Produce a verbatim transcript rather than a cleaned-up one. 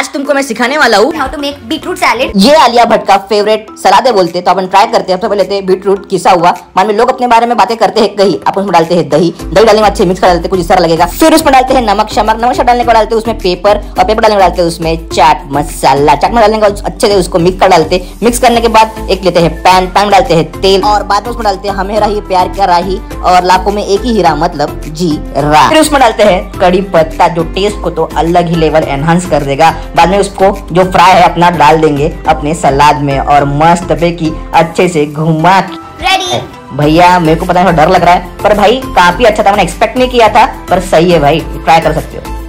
आज तुमको मैं सिखाने वाला हूँ how to make beetroot salad. ये आलिया भट्ट का फेवरेट सलादे बोलते हैं, तो अपन ट्राई करते हैं। तो पहले लेते हैं बीटरूट किसा हुआ। मान में लोग अपने बारे में बातें करते हैं कहीं, अपन उसमें डालते हैं दही, दही डालने में अच्छे मिक्स कर डालते हैं, कुछ इस तरह लगेगा। फिर उसमें डालते हैं नमक शमक, नमक शमक डालने को डालते हैं उसमें पेपर, और पेपर डालने को डालते हैं उसमें चाट मसाला, चाट मसाला डालने को अच्छे से उसको मिक्स कर डालते हैं। मिक्स करने के बाद एक लेते हैं पैन, पैन डालते हैं तेल, और बाद में उसमें डालते हैं हमें राही प्यार का राही, और लाखों में एक ही हीरा मतलब जीरा। फिर उसमें डालते हैं कड़ी पत्ता, जो टेस्ट को तो अलग ही लेवल एनहांस कर देगा। बाद में उसको जो फ्राई है अपना डाल देंगे अपने सलाद में, और मस्त पे की अच्छे से घुमा। रेडी भैया मेरे को पता है डर लग रहा है, पर भाई काफी अच्छा था, मैंने एक्सपेक्ट नहीं किया था, पर सही है भाई, ट्राई कर सकते हो।